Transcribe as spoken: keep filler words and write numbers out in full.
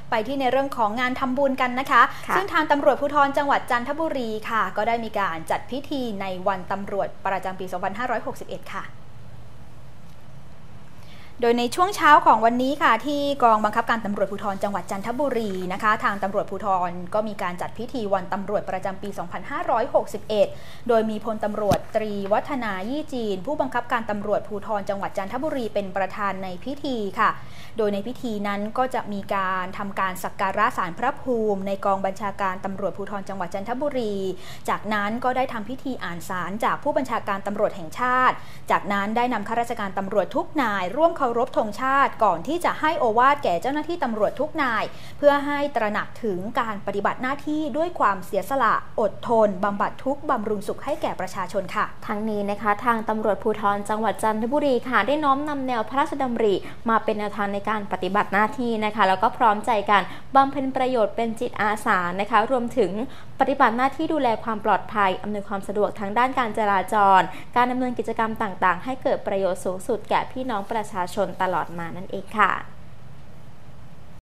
ไปที่ในเรื่องของงานทำบุญกันนะคะซึ่งทางตำรวจภูธรจังหวัดจันทบุรีค่ะก็ได้มีการจัดพิธีในวันตำรวจประจำปี สองพันห้าร้อยหกสิบเอ็ด ค่ะโดยในช่วงเช้าของวันนี้ค่ะที่กองบังคับการตำรวจภูธรจังหวัดจันทบุรีนะคะทางตำรวจภูธรก็มีการจัดพิธีวันตำรวจประจำปี สองพันห้าร้อยหกสิบเอ็ด โดยมีพลตำรวจตรีวัฒนายี่จีนผู้บังคับการตำรวจภูธรจังหวัดจันทบุรีเป็นประธานในพิธีค่ะโดยในพิธีนั้นก็จะมีการทำการสักการะศาลพระภูมิในกองบัญชาการตำรวจภูธรจังหวัดจันทบุรีจากนั้นก็ได้ทำพิธีอ่านศาลจากผู้บัญชาการตำรวจแห่งชาติจากนั้นได้นำข้าราชการตำรวจทุกนายร่วมเคารพธงชาติก่อนที่จะให้โอวาทแก่เจ้าหน้าที่ตำรวจทุกนายเพื่อให้ตระหนักถึงการปฏิบัติหน้าที่ด้วยความเสียสละอดทนบำบัดทุกข์บำรุงสุขให้แก่ประชาชนค่ะทั้งนี้นะคะทางตำรวจภูธรจังหวัดจันทบุรีค่ะได้น้อมนำแนวพระราชดำริมาเป็นแนวทางในการปฏิบัติหน้าที่นะคะแล้วก็พร้อมใจกันบำเพ็ญประโยชน์เป็นจิตอาสานะคะรวมถึงปฏิบัติหน้าที่ดูแลความปลอดภัยอำนวยความสะดวกทางด้านการจราจรการดำเนินกิจกรรมต่างๆให้เกิดประโยชน์สูงสุดแก่พี่น้องประชาชนตลอดมานั่นเองค่ะ